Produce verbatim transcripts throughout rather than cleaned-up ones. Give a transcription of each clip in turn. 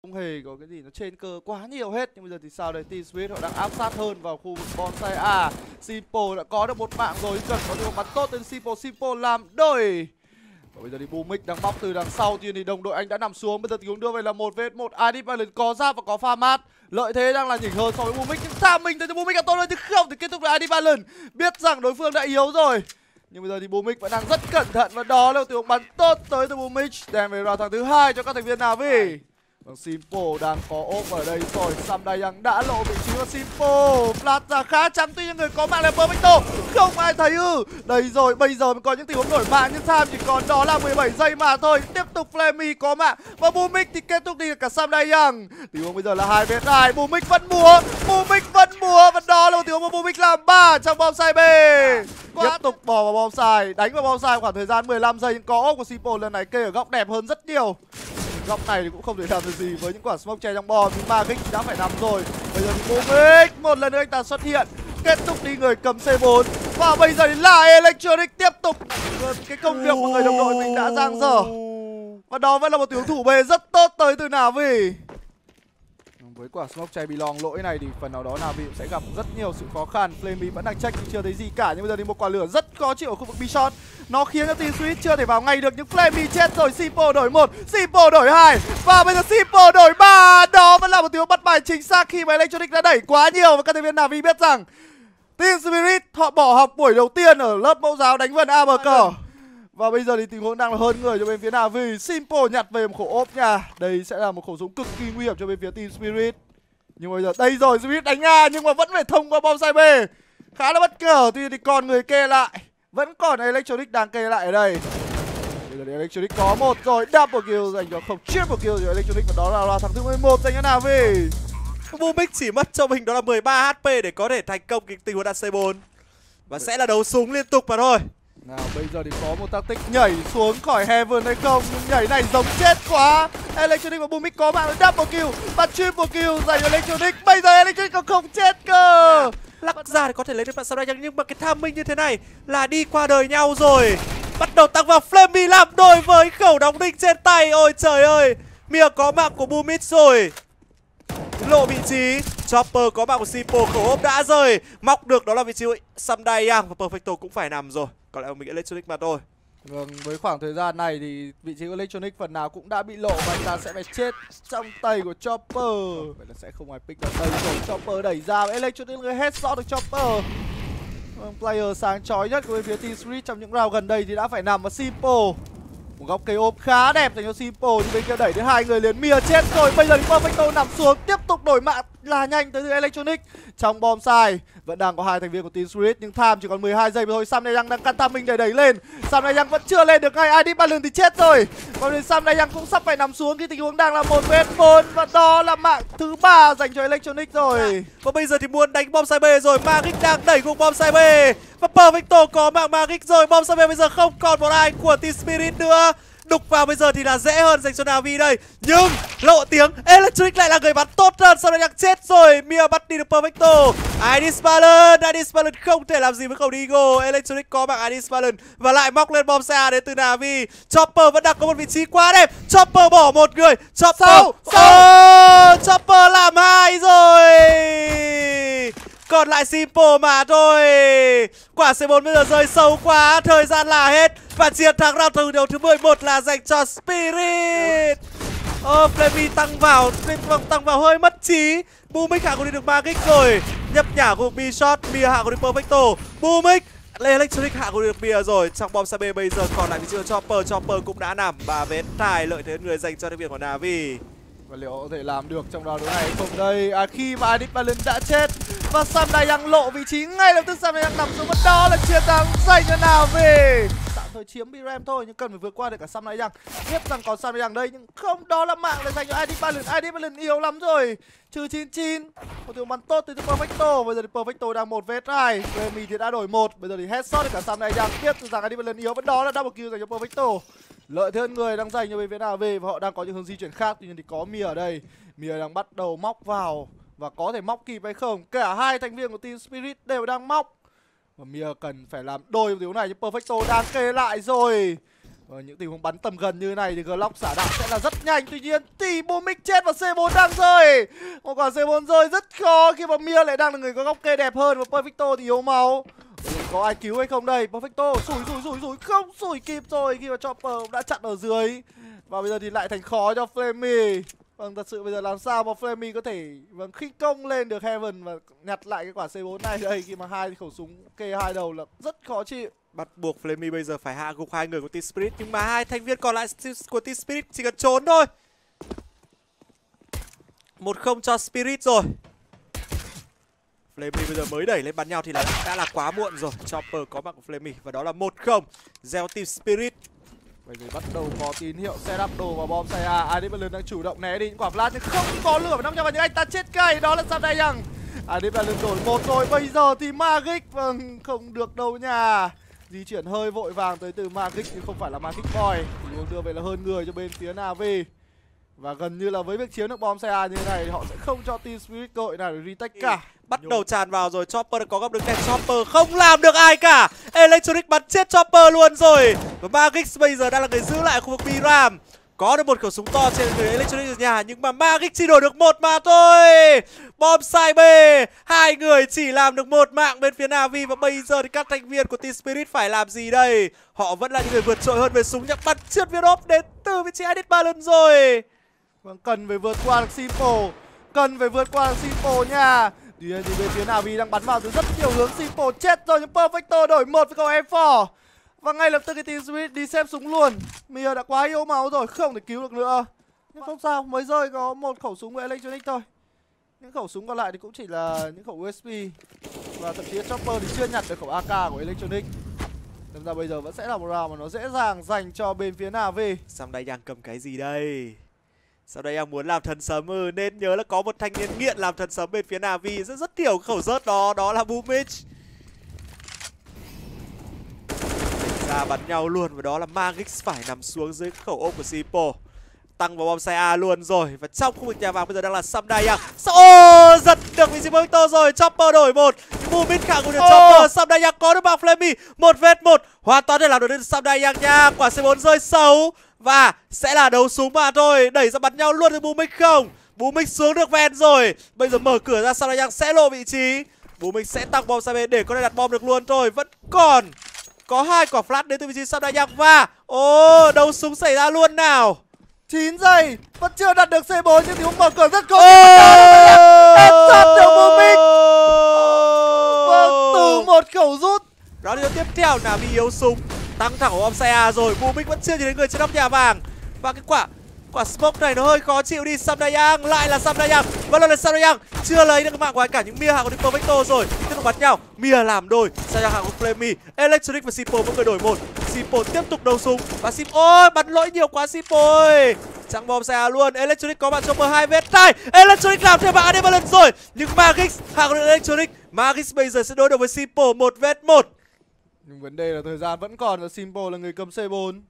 không hề có cái gì nó trên cơ quá nhiều hết. Nhưng bây giờ thì sao đây? Team Spirit họ đang áp sát hơn vào khu vực bonsai. À, Simple đã có được một mạng rồi, cần có được bắn tốt đến Simple. Simple làm đôi. Và bây giờ thì Bumix đang bóc từ đằng sau, thì đồng đội anh đã nằm xuống. Bây giờ tình huống đưa về là một vs một. Adip Island có giáp và có pha mát, lợi thế đang là nhỉnh hơn so với Bumix. Nhưng Sa mình thấy Bumix là tốt hơn chứ không thì kết thúc với Adip Island. Biết rằng đối phương đã yếu rồi, nhưng bây giờ thì Bumix vẫn đang rất cẩn thận, và đó là tình huống bắn tốt tới từ Bumix, đem về round thắng thứ hai cho các thành viên Na'Vi. Vâng, Simple đang có ốp ở đây rồi. Samdayang đã lộ vị trí và Simple flash ra khá chắn, tuy nhiên người có mạng là Perfecto, không ai thấy ư. Đây rồi, bây giờ mới có những tình huống đổi mạng, nhưng Sam chỉ còn đó là mười bảy giây mà thôi. Tiếp tục Flammy có mạng và Bumix thì kết thúc đi cả Samdayang. Tình huống bây giờ là hai vs hai, Bumix vẫn múa, Bumix vẫn múa, và đó là một tình huống mà Bumix làm ba trong bonsai B. Tiếp tục bỏ vào bonsai, đánh vào bonsai khoảng thời gian mười lăm giây, nhưng có ốp của Simple lần này kê ở góc đẹp hơn rất nhiều. Góc này thì cũng không thể làm được gì với những quả smoke che trong bom, nhưng Magic đã phải nằm rồi. Bây giờ thì Bumix một lần nữa anh ta xuất hiện, kết thúc đi người cầm C bốn, và bây giờ thì là Electronic tiếp tục cái công việc mà người đồng đội mình đã dang dở. Và đó vẫn là một tiểu thủ B rất tốt tới từ Na'Vi. Với quả smoke chay belong lỗi này thì phần nào đó Na'Vi sẽ gặp rất nhiều sự khó khăn. Flammy vẫn đang check nhưng chưa thấy gì cả. Nhưng bây giờ thì một quả lửa rất khó chịu ở khu vực B-shot, nó khiến cho Team Spirit chưa thể vào ngay được. Nhưng Flammy chết rồi. Simple đổi một, Simple đổi hai, và bây giờ Simple đổi ba. Đó vẫn là một tiếng bắt bài chính xác khi mà Electronic đã đẩy quá nhiều. Và các thành viên Na'Vi biết rằng Team Spirit họ bỏ học buổi đầu tiên ở lớp mẫu giáo đánh vần A bờ cờ. Và bây giờ thì tình huống đang là hơn người cho bên phía Na'Vi. Simple nhặt về một khẩu ốp nha. Đây sẽ là một khẩu súng cực kỳ nguy hiểm cho bên phía Team Spirit. Nhưng bây giờ đây rồi, Spirit đánh A nhưng mà vẫn phải thông qua bonsai B. Khá là bất ngờ, tuy thì còn người kê lại. Vẫn còn Electronic đang kê lại ở đây. Bây giờ thì Electronic có một rồi, double kill dành cho, không, triple kill cho Electronic, và đó là loạt thắng thứ mười một dành cho Na'Vi. Bumix chỉ mất cho mình đó là mười ba hát pê để có thể thành công cái tình huống đặt C bốn. Và sẽ là đấu súng liên tục mà thôi. Nào bây giờ thì có một tactic nhảy xuống khỏi Heaven hay không, nhưng nhảy này giống chết quá. Electronic và Bumix có mạng double kill và triple kill dành cho Electronic. Bây giờ Electronic còn không chết cơ. Lắc ra thì có thể lấy được bạn sau đây, nhưng mà cái timing như thế này là đi qua đời nhau rồi. Bắt đầu tăng vào, Flammy làm đôi với khẩu đóng đinh trên tay. Ôi trời ơi, Mia có mạng của Bumix rồi. Lộ vị trí, Chopper có mạng của Simple, khẩu ốp đã rơi. Móc được đó là vị trí của Samdayang, và Perfecto cũng phải nằm rồi. Còn lại mình Electronic mà thôi. Vâng, với khoảng thời gian này thì vị trí của Electronic phần nào cũng đã bị lộ, và anh ta sẽ phải chết trong tay của Chopper. Vậy là sẽ không ai pick được đây rồi. Chopper đẩy ra và Electronic người headshot được Chopper. Vâng, player sáng chói nhất của bên phía Team Spirit trong những round gần đây thì đã phải nằm vào Simple. Một góc cây ốp khá đẹp dành cho Simple, nhưng bên kia đẩy đến hai người liền. Mia chết rồi. Bây giờ thì Perfecto nằm xuống, tiếp tục đổi mạng là nhanh tới từ Electronic. Trong bonsai vẫn đang có hai thành viên của Team Spirit, nhưng time chỉ còn mười hai giây mà thôi. Samdayang đang căn tham mình để đẩy lên. Samdayang vẫn chưa lên được ngay. Adip Balloon thì chết rồi. Còn thì Samdayang cũng sắp phải nằm xuống khi tình huống đang là một vs bốn, và đó là mạng thứ ba dành cho Electronic rồi. Và bây giờ thì muốn đánh bonsai B rồi. Magic đang đẩy cùng bonsai B, và Perfecto có mạng Magic rồi. Bonsai B bây giờ không còn một ai của Team Spirit nữa. Đục vào bây giờ thì là dễ hơn dành cho Na'Vi đây. Nhưng lộ tiếng, Electronic lại là người bắn tốt hơn. Sau đó đang chết rồi. Mia bắt đi được Perfecto. Idis Balloon, Idis Balloon không thể làm gì với khẩu Deagle. Electronic có bằng Idis Balloon và lại móc lên bom xa đến từ Na'Vi. Chopper vẫn đang có một vị trí quá đẹp. Chopper bỏ một người. Chopper, Sao? Sao? oh, Chopper làm hai rồi. Còn lại Simple mà thôi. Quả C bốn bây giờ rơi sâu quá. Thời gian là hết. Và chiến thắng round từ đầu thứ mười một là dành cho Spirit. Ờ, oh, Flammy tăng vào, tăng vào hơi mất trí. Bumix hạ cũng đi được Magic rồi. Nhấp nhả của B-shot, Mia hạ cũng đi Perfecto. Bumix, Electronic hạ cũng được Mia rồi. Trong bom B bây giờ còn lại vị trí của Chopper. Chopper cũng đã nằm và vén tài lợi thế người dành cho thành viên của Na'Vi. Và liệu có thể làm được trong round đấu này không đây? À, khi mà Adip Balloon đã chết và Samdayang lộ vị trí, ngay lập tức Samdayang nằm xuống, và đó là chiến thắng dành cho Na'Vi. Tạm thời chiếm B-Ram thôi nhưng cần phải vượt qua được cả Samdayang. Biết rằng còn Samdayang đây nhưng không, đó là mạng là dành cho Adip Balloon. Adip Balloon yếu lắm rồi. Trừ chín chín. Một tiếng bắn tốt từ Perfecto. Bây giờ thì Perfecto đang một vs hai. Remy thì đã đổi một. Bây giờ thì headshot được cả Samdayang. Biết rằng Adip Balloon yếu, vẫn đó là double kill dành cho Perfecto. Lợi thế hơn người đang dành cho bên phía Na'Vi, và họ đang có những hướng di chuyển khác. Tuy nhiên thì có Mia ở đây. Mia đang bắt đầu móc vào và có thể móc kịp hay không. Cả hai thành viên của Team Spirit đều đang móc, và Mia cần phải làm đôi điều này, nhưng Perfecto đang kê lại rồi. Và những tình huống bắn tầm gần như này thì Glock xả đạn sẽ là rất nhanh. Tuy nhiên thì Boomix chết và C bốn đang rơi. Một quả C bốn rơi rất khó khi mà Mia lại đang là người có góc kê đẹp hơn. Và Perfecto thì yếu máu. Có ai cứu hay không đây? Perfecto sủi sủi sủi sủi không sủi kịp rồi khi mà Chopper đã chặn ở dưới. Và bây giờ thì lại thành khó cho Flammy. Vâng, thật sự bây giờ làm sao mà Flammy có thể vâng khinh công lên được Heaven và nhặt lại cái quả C bốn này đây, khi mà hai khẩu súng kê hai đầu là rất khó chịu. Bắt buộc Flammy bây giờ phải hạ gục hai người của Team Spirit, nhưng mà hai thành viên còn lại của Team Spirit chỉ cần trốn thôi. Một không cho Spirit rồi. Flammy bây giờ mới đẩy lên bắn nhau thì là đã là quá muộn rồi. Chopper có mặt của Flammy và đó là một không gieo Team Spirit. Bây giờ bắt đầu có tín hiệu setup đồ vào bom xay A. Adiballon đang chủ động né đi những quả flash nhưng không có lửa và năm trăm vào những anh ta chết cay. Đó là Samdayang. Adiballon đổi một rồi. Bây giờ thì Magic vâng không được đâu nha. Di chuyển hơi vội vàng tới từ Magic nhưng không phải là Magic Boy. Thì muốn đưa về là hơn người cho bên phía Na'Vi. Và gần như là với việc chiếm được bom xay A như thế này thì họ sẽ không cho Team Spirit cơ hội nào để retake cả. Bắt đầu tràn vào rồi, Chopper đã có góc đứng đẹp, Chopper không làm được ai cả. Electronic bắn chết Chopper luôn rồi. Và Magic bây giờ đang là người giữ lại khu vực B-Ram. Có được một khẩu súng to trên người Electronic ở nhà, nhưng mà Magic chỉ đổi được một mà thôi. Bom sai B, hai người chỉ làm được một mạng bên phía Na'Vi. Và bây giờ thì các thành viên của Team Spirit phải làm gì đây? Họ vẫn là những người vượt trội hơn về súng, nhưng bắn trượt viên ốp đến từ vị trí Adiballon rồi. Vâng, cần phải vượt qua được Simple, cần phải vượt qua được Simple nha. Tuy nhiên thì bên phía Na'Vi đang bắn vào từ rất nhiều hướng. Simple chết rồi nhưng Perfecto đổi một với cầu em bốn. Và ngay lập tức cái Team Spirit đi xem súng luôn. Mia đã quá yếu máu rồi, không thể cứu được nữa. Nhưng không sao, mới rơi có một khẩu súng với Electronic thôi. Những khẩu súng còn lại thì cũng chỉ là những khẩu u ét bê. Và thậm chí Chopper thì chưa nhặt được khẩu a ca của Electronic. Nên ra bây giờ vẫn sẽ là một round mà nó dễ dàng dành cho bên phía Na'Vi. Samdayang cầm cái gì đây? Samdayang muốn làm thần sấm, ừ, nên nhớ là có một thanh niên nghiện làm thần sấm bên phía Na'Vi. Rất rất nhiều khẩu rớt đó, đó là Boomix. Ra bắn nhau luôn, và đó là Magic phải nằm xuống dưới khẩu ôm của Simple. Tăng vào bom xay A luôn rồi. Và trong khu vực nhà vàng bây giờ đang là Samdayang. Ô, giật được vị trí Perfecto rồi. Chopper đổi một. Boomix khả ngủ được Chopper. Samdayang có được bằng Flammy. Một vs một. Hoàn toàn để làm được đến Samdayang nha. Quả C bốn rơi xấu. Và sẽ là đấu súng mà thôi. Đẩy ra bắn nhau luôn với Boomix không. Boomix xuống được ven rồi. Bây giờ mở cửa ra, Samdayang sẽ lộ vị trí. Boomix sẽ tăng bom sang bên để có thể đặt bom được luôn thôi. Vẫn còn có hai quả flash đến từ vị trí Samdayang. Và ô, đấu súng xảy ra luôn nào. Chín giây vẫn chưa đặt được C bốn nhưng thì cũng mở cửa rất khó. Headshot được Boomix. Vâng, từ một khẩu rút. Đó là điều tiếp theo là vì yếu súng. Tăng thẳng của bom xay A rồi. Boomix vẫn chưa nhìn thấy người trên nóc nhà vàng. Và cái quả quả smoke này nó hơi khó chịu đi. Samdayang lại là Samdayang. Vẫn là Samdayang chưa lấy được cái mạng của ai cả, nhưng Mia hạ có được Perfecto rồi. Tiếp tục bắn nhau. Mia làm đôi. Samdayang hạ có Flammy. Electronic và Simple mỗi người đổi một. Simple tiếp tục đấu súng. Và Simple ôi, bắn lỗi nhiều quá Simple ơi. Chẳng bom xay A luôn. Electronic có bạn Chopper hai vs hai. Electronic làm thêm bạn Adiballon rồi. Nhưng Magic hạ có được Electronic. Magic bây giờ sẽ đối đầu với Simple một vs một. Nhưng vấn đề là thời gian vẫn còn và Simple là người cầm C bốn.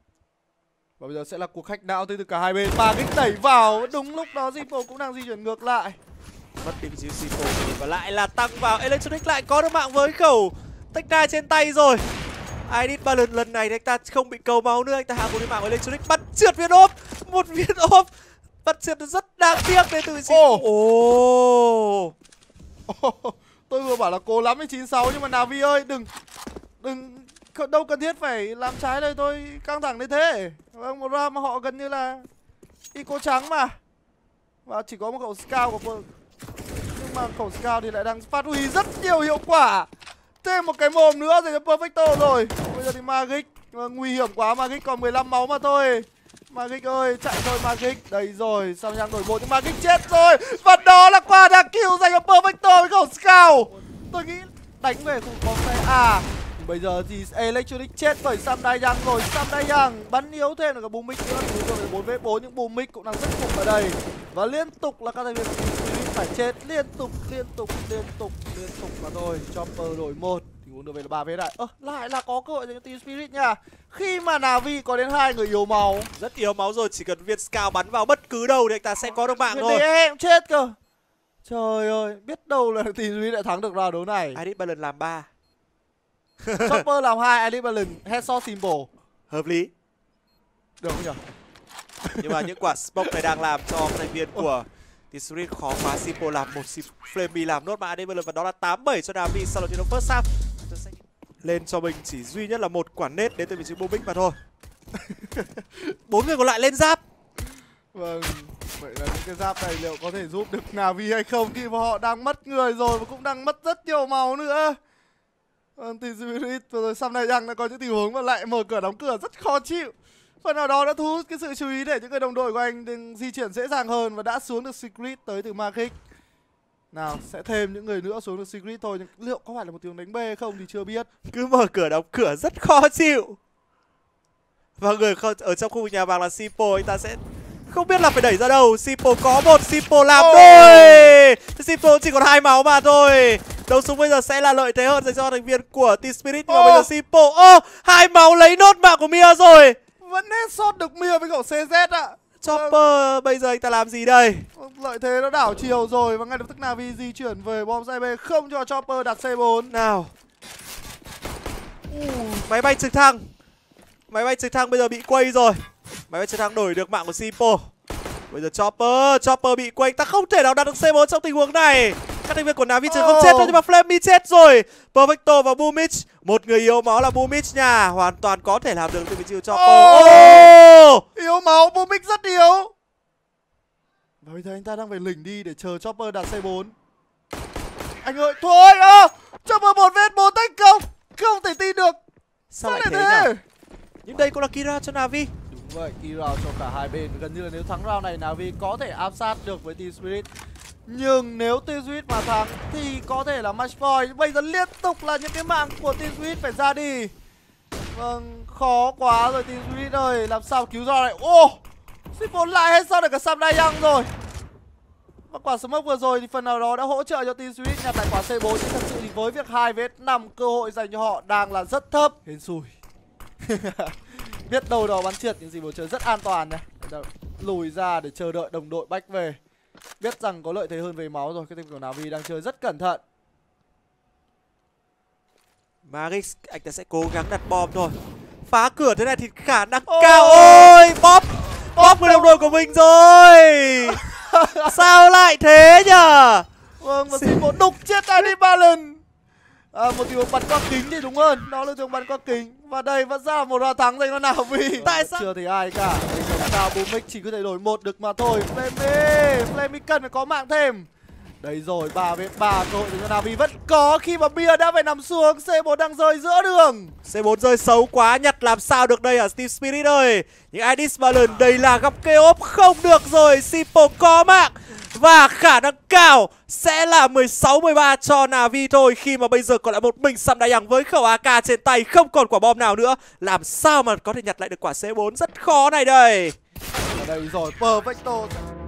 Và bây giờ sẽ là cuộc hack não từ cả hai bên. Magic đẩy vào, đúng lúc đó Simple cũng đang di chuyển ngược lại. Mất đi vị trí Simple và lại là tăng vào. Electronic lại có được mạng với khẩu tách đai trên tay rồi. Adiballon lần này thì anh ta không bị cầu máu nữa, anh ta hạ một cái mạng của Electronic, bắn trượt viên ốp, một viên ốp, bắn trượt rất đáng tiếc đến từ vị trí. Ồ, oh. oh. Tôi vừa bảo là cố lắm với chín sáu nhưng mà Na'Vi ơi, đừng đừng đâu cần thiết phải làm trái đây, tôi căng thẳng đến thế. Vâng, một round mà họ gần như là Ico trắng mà. Và chỉ có một khẩu scout của, nhưng mà khẩu scout thì lại đang phát huy rất nhiều hiệu quả. Thêm một cái mồm nữa rồi Perfecto rồi. Bây giờ thì Magic nguy hiểm quá, Magic còn mười lăm máu mà thôi. Magic ơi, chạy thôi Magic. Đây rồi, sao nhang đổi một nhưng Magic chết rồi. Và đó là quả đặc kill dành cho Perfecto với khẩu scout. Tôi nghĩ đánh về khu bóng tay A. Bây giờ thì Electronic chết bởi Samdayang rồi. Samdayang bắn yếu thêm là cả Boomix nữa. Đúng rồi, bốn vs bốn nhưng Boomix cũng đang rất khủng ở đây. Và liên tục là các thành viên phải chết liên tục, liên tục, liên tục, liên tục mà thôi. Chopper đổi một thì muốn được về là ba vs hai. Ơ, à, lại là có cơ hội cho Team Spirit nha. Khi mà Na'Vi có đến hai người yếu máu, rất yếu máu rồi, chỉ cần viên scout bắn vào bất cứ đâu thì anh ta sẽ có được mạng thôi. Em chết cơ. Trời ơi, biết đâu là Team Spirit lại thắng được round đấu này. Adiballon làm ba. Chopper làm hai, Adiballon headshot Simple. Hợp lý. Được không nhỉ? Nhưng mà những quả smoke này đang làm cho thành viên của Team Spirit khó quá. Simple làm một, Flamey làm nốt mã Ademir và đó là tám bảy cho Navi sau đó chiến đấu first half. Lên cho mình chỉ duy nhất là một quả nết đến từ vị trí Boomix mà thôi. Bốn người còn lại lên giáp. Vâng, vậy là những cái giáp này liệu có thể giúp được Navi hay không khi mà họ đang mất người rồi và cũng đang mất rất nhiều máu nữa. Vâng, Team Spirit vừa rồi Sam này đang đã có những tình huống mà lại mở cửa đóng cửa rất khó chịu. Phần nào đó đã thu hút cái sự chú ý để những người đồng đội của anh đừng di chuyển dễ dàng hơn và đã xuống được Secret tới từ Magic. Nào, sẽ thêm những người nữa xuống được Secret thôi, nhưng liệu có phải là một tiếng đánh B không thì chưa biết. Cứ mở cửa đóng cửa rất khó chịu. Và người ở trong khu vực nhà vàng là Simple, anh ta sẽ không biết là phải đẩy ra đâu. Simple có một, Simple làm oh. đôi. Simple chỉ còn hai máu mà thôi. Đấu súng bây giờ sẽ là lợi thế hơn dành cho thành viên của Team Spirit. Nhưng oh. mà bây giờ Simple, ô, oh, hai máu lấy nốt mạng của Mia rồi. Vẫn headshot được Mia với cậu xê dét ạ. Chopper, à, bây giờ anh ta làm gì đây? Lợi thế nó đảo chiều rồi và ngay lập tức Navi di chuyển về bom xe B, không cho Chopper đặt C bốn. Nào. Uh, máy bay trực thăng. Máy bay trực thăng bây giờ bị quay rồi. Máy bay trực thăng đổi được mạng của Simple. Bây giờ Chopper, Chopper bị quay, ta không thể nào đặt được C bốn trong tình huống này. Các thành viên của Navi chưa oh. không chết thôi nhưng mà Flamey chết rồi. Perfecto và Boomich, một người yếu máu là Boomich nha, hoàn toàn có thể làm được từ vị trí của Chopper. Oh. Oh. Yếu máu, Boomich rất yếu. Và bây giờ anh ta đang phải lỉnh đi để chờ Chopper đặt C bốn. Anh ơi, thôi ơ, Chopper một vs bốn tách công, không thể tin được. Sao, Sao lại thế, thế? Nhỉ? Nhưng đây cũng là Kira cho Navi. Đúng vậy, Kira cho cả hai bên. Gần như là nếu thắng round này Navi có thể áp sát được với Team Spirit. Nhưng nếu Team Spirit mà thắng thì có thể là match point. Bây giờ liên tục là những cái mạng của Team Spirit phải ra đi. Vâng, khó quá rồi Team Spirit ơi. Làm sao cứu ra này. Ô, Simple lại hết sao được cả Sam Dayang rồi. Và quả smoke vừa rồi thì phần nào đó đã hỗ trợ cho Team Spirit nhặt lại quả C bốn. Nhưng thật sự thì với việc hai vs năm cơ hội dành cho họ đang là rất thấp. Hên xui. Biết đâu đó bắn trượt nhưng gì bầu trời rất an toàn này. Lùi ra để chờ đợi đồng đội bách về. Biết rằng có lợi thế hơn về máu rồi. Cái team của Navi đang chơi rất cẩn thận. Marix, anh ta sẽ cố gắng đặt bom thôi. Phá cửa thế này thì khả năng oh. cao. Ôi, bóp Bóp người đồng đội của mình rồi. Sao lại thế nhở? Vâng, và Simple đục chết ai đi ba lần. À, một tình huống bắn qua kính thì đúng hơn. Đó là tình huống bắn qua kính. Và đây vẫn ra một hòa thắng dành cho Navi. Tại sao? Chưa thấy ai cả. Bây giờ sao Boomix chỉ có thể đổi một được mà thôi. Flamey, Flamey cần phải có mạng thêm. Đây rồi, ba vs ba cơ hội dành cho Navi vẫn có khi mà Bia đã phải nằm xuống. C bốn đang rơi giữa đường. C bốn rơi xấu quá, nhặt làm sao được đây hả Team Spirit ơi. Nhưng Idis Balloon đây là gặp kê ốp không được rồi. Simple có mạng. Và khả năng cao sẽ là mười sáu mười ba cho Navi thôi. Khi mà bây giờ còn lại một mình Sam Dayang với khẩu a ca trên tay, không còn quả bom nào nữa. Làm sao mà có thể nhặt lại được quả C bốn, rất khó này đây. Ở đây rồi, Perfecto